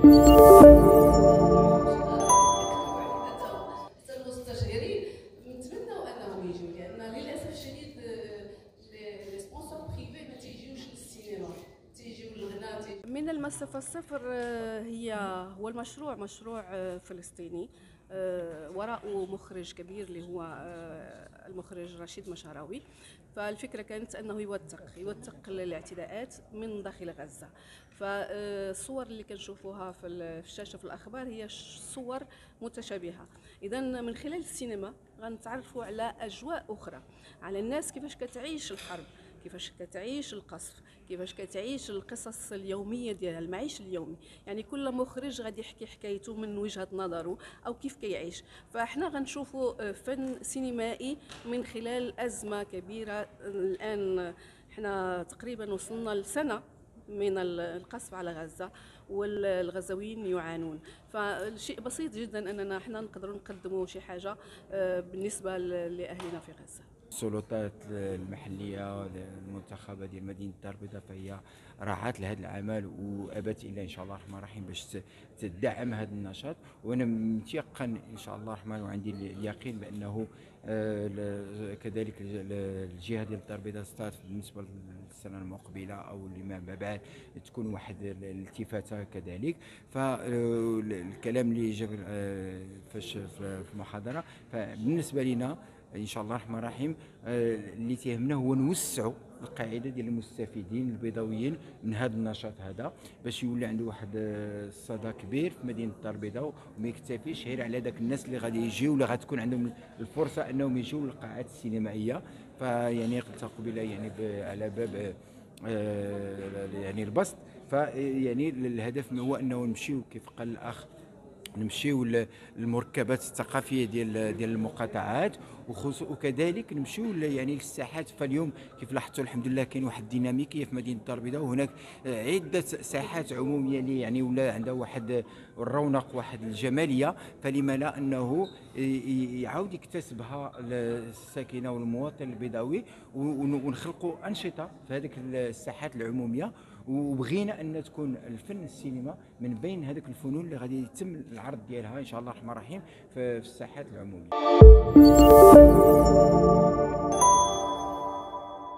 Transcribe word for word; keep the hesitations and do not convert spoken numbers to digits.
حتى المستشارين نتمنوا انهم يجيو، لان للاسف الشديد لي سبونسور بريفي ما تيجيوش للسينما، تيجيو للغناء. من المسافه الصفر هي هو المشروع مشروع فلسطيني وراءه مخرج كبير اللي هو المخرج رشيد مشاراوي. فالفكره كانت انه يوثق يوثق الاعتداءات من داخل غزه. فالصور اللي كنشوفوها في الشاشه في الاخبار هي صور متشابهه. اذا من خلال السينما غنتعرفوا على اجواء اخرى، على الناس كيفاش كتعيش الحرب، كيفاش كتعيش القصف، كيفاش كتعيش القصص اليوميه ديالها، المعيش اليومي. يعني كل مخرج غادي يحكي حكايته من وجهه نظره او كيف كيعيش. فاحنا غنشوفوا فن سينمائي من خلال ازمه كبيره. الان احنا تقريبا وصلنا لسنه من القصف على غزه والغزاويين يعانون. فالشيء بسيط جدا اننا احنا نقدروا نقدموا شي حاجه بالنسبه لاهلنا في غزه. السلطات المحليه المنتخبه ديال مدينه الدار البيضاء فهي راعت لهذا العمل وابت الى ان شاء الله الرحمن الرحيم باش تدعم هذا النشاط. وانا متيقن ان شاء الله الرحمن وعندي اليقين بانه كذلك الجهه ديال الدار البيضاء ستارت بالنسبه للسنه المقبله او لما بعد تكون واحد الالتفاته كذلك. فالكلام اللي جا فاش في المحاضره فبالنسبه لنا ان شاء الله الرحمن الرحيم اللي تيهمنا هو نوسعوا القاعده ديال المستفيدين البيضاويين من هذا النشاط هذا باش يولي عنده واحد الصدى كبير في مدينه الدار البيضاء، وما يكتفيش غير على داك الناس اللي غادي يجيو ولا غتكون عندهم الفرصه انهم يجيو للقاعات السينمائيه. فيعني قلت قبيله يعني على باب يعني البسط. فيعني الهدف هو انه نمشيو كيف قال الاخ نمشيو للمركبات الثقافيه ديال ديال المقاطعات، وكذلك نمشيو يعني للساحات. فاليوم كيف لاحظتوا الحمد لله كاين واحد الديناميكيه في مدينه الدار البيضاء، وهناك عده ساحات عموميه اللي يعني ولا عندها واحد الرونق واحد الجماليه. فلما لا انه يعاود يكتسبها الساكنه والمواطن البيضاوي ونخلقوا انشطه في هذيك الساحات العموميه. وبغينا ان تكون الفن السينما من بين هذوك الفنون اللي غادي يتم العرض ديالها ان شاء الله الرحمن الرحيم في الساحات العموميه.